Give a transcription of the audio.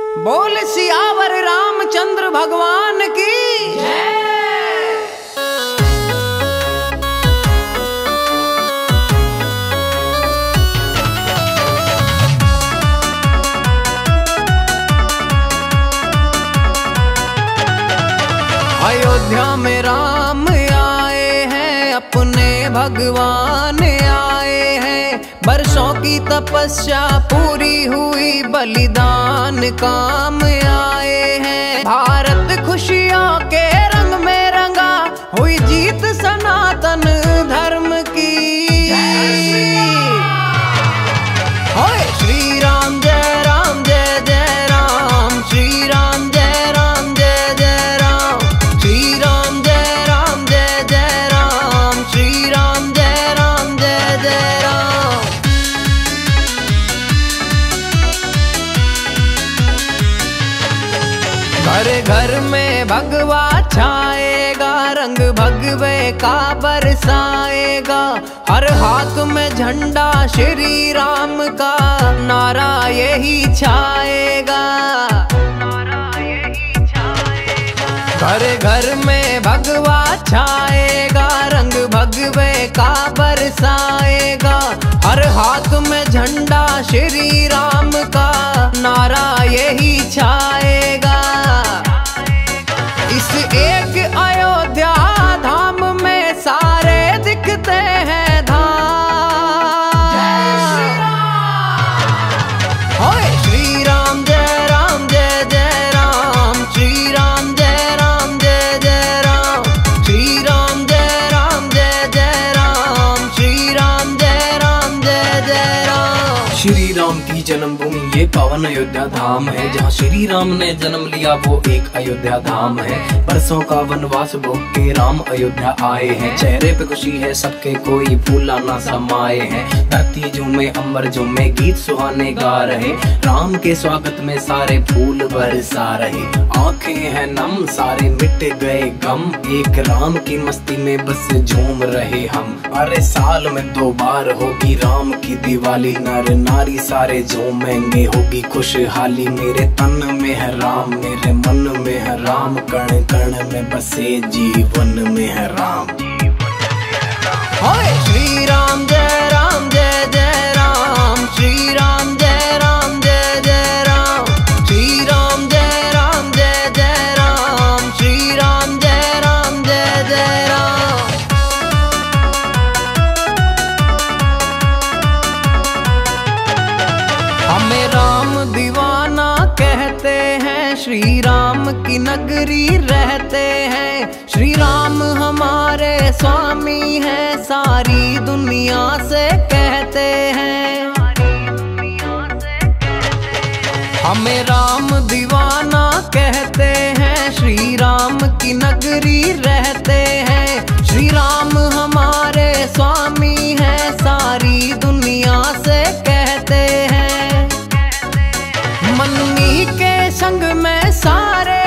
बोल सियावर रामचंद्र भगवान की जय। अयोध्या में राम आए हैं, अपने भगवान आए हैं। बरसों की तपस्या पूरी हुई, बलिदान काम आए हैं। भारत खुशियों के रंग में रंगा, हुई जीत सनातन धर्म की। होए श्री राम जय राम जय जय राम, श्री राम जय राम जय जय राम, श्री राम जय राम जय जय राम, श्री राम जय राम जय जय राम। घर घर में भगवा छाएगा, रंग भगवे का बरसाएगा। हर हाथ में झंडा श्री राम का, नारा यही छाएगा। घर घर में भगवा छाएगा, रंग भगवे का बरसाएगा। हर हाथ में झंडा श्री राम का, नारा यही छाएगा। इस एक अयोध्या धाम में सारे दिखते हैं धाम। होए श्री राम जय राम जय जय राम, श्री राम जय राम जय जय राम, श्री राम जय राम जय जय राम, श्री राम जय राम जय जय राम। श्री राम की जन्मभूमि ये पावन अयोध्या धाम है। जहाँ श्री राम ने जन्म लिया वो एक अयोध्या धाम है। बरसों का वनवास भोग के राम अयोध्या आए हैं। चेहरे पे खुशी है सबके, कोई फूला ना समाये हैं। धरती झूमे अंबर झूमे, गीत सुहाने गा रहे। राम के स्वागत में सारे फूल बरसा रहे। आंखें हैं नम, सारे मिट गए गम। एक राम की मस्ती में बस झूम रहे हम। अरे साल में 2 बार होगी राम की दिवाली, नर नारी सारे झूमेंगे, होगी खुशहाली। मेरे तन में है राम, मेरे मन में है राम, कण कण में बसे जीवन में है राम। होए श्री राम जय राम जय जय राम, श्री राम जय राम जय जय राम, श्री राम जय राम जय जय राम, श्री राम जय राम जय जय राम। हमें राम दीवाना कहते हैं, श्री राम की नगरी रहते हैं। श्री राम हमारे स्वामी हैं, सारी दुनिया से कहते हैं। हमें राम दीवाना कहते हैं, श्री राम की नगरी रहते हैं। श्री राम हमारे स्वामी हैं, सारी दुनिया से कहते हैं। मन्नी के संग में सारे